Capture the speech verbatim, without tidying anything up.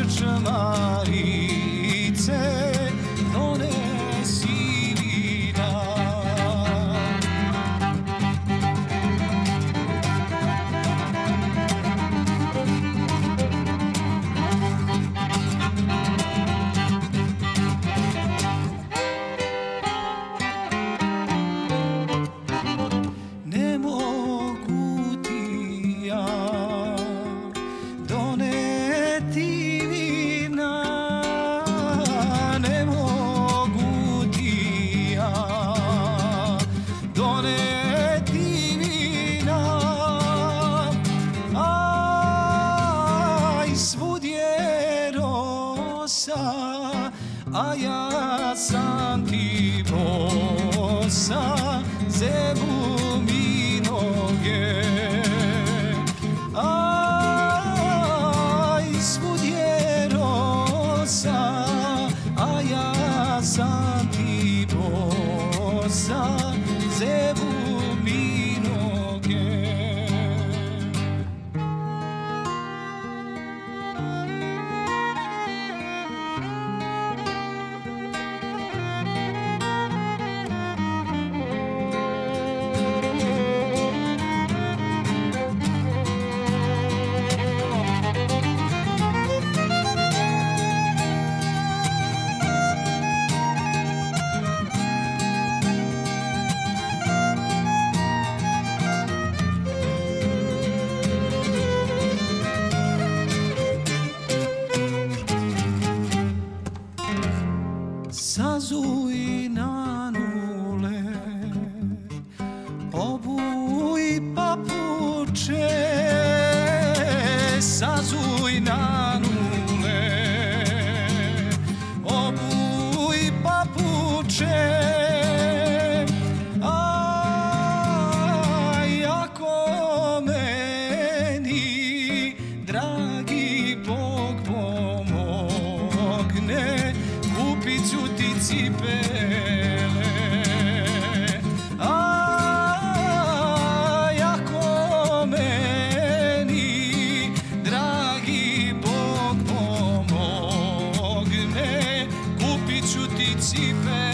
krčmarice donesi vina. Ne mogu ti ja doneti vina, ne mogu ti ja doneti vina, aj svud je rosa, a ja sam ti bosa, zebu mi noge. Aj svud je rosa, a ja sam ti bosa, zebu mi noge. Sazuj nanule, obuj papuče, sazuj nanule, obuj papuče, aj ako meni dragi Bog pomogne, kupit ću ti cipele. Aj, ako meni dragi Bog pomogne, kupit ću ti cipele.